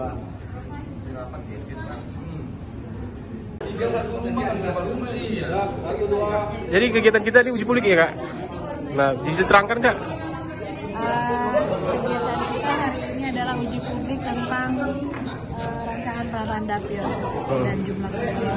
Jadi kegiatan kita ini uji publik ya Kak? Nah, bisa terangkan Kak? Kegiatan kita hari ini adalah uji publik tentang rancangan peraturan dapil dan jumlah kursi yang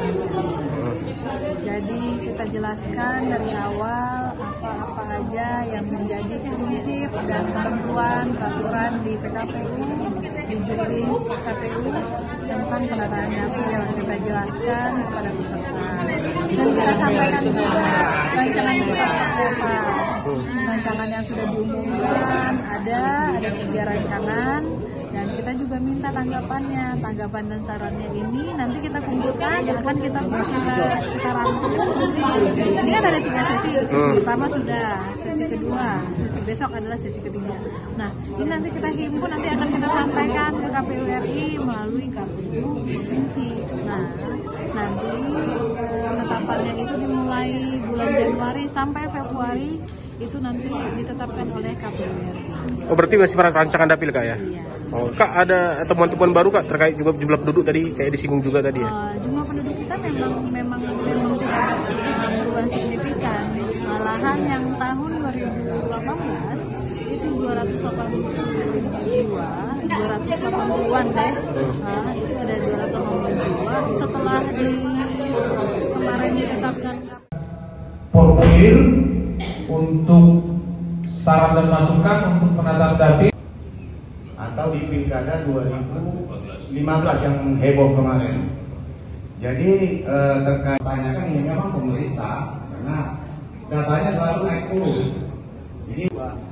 Jadi kita jelaskan dari awal apa-apa aja yang menjadi prinsip dan ketentuan peraturan di PKPU, di jurnis KPU tentang penataan dapil. Kita jelaskan kepada peserta dan kita sampaikan juga rancangan kita seperti apa. Rancangan yang sudah diumumkan ada 3 rancangan. Dan kita juga minta tanggapan dan sarannya ini nanti kita kumpulkan, akan kita rangkum. Ini kan ada 3 sesi, sesi pertama sudah, sesi kedua, sesi besok adalah sesi ketiga. Nah, ini nanti kita himpun, nanti akan kita sampaikan ke KPU RI melalui KPU provinsi. Nah, nanti penetapannya itu dimulai bulan Januari sampai Februari itu nanti ditetapkan oleh KPU RI. Oh, berarti masih rancangan dapil Kak ya? Iya. Oh, Kak, ada temuan-temuan baru Kak terkait juga jumlah penduduk tadi kayak disinggung juga tadi ya? Jumlah penduduk kita memang tidak ada perubahan signifikan. Malahan yang tahun 2018 itu 280 jiwa, 280-an deh. Itu ada 280 jiwa. Setelah kemarin ditetapkan formulir untuk saran dan masukan untuk penataan dapil atau di Pilkada 2015 yang heboh kemarin. Jadi terkait tanyakan ini memang pemerintah karena datanya selalu naik turun. Jadi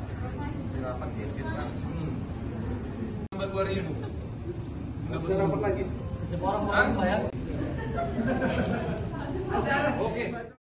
tambah 2000. Enggak bisa dapat lagi. Setiap orang mau bayar. Oke.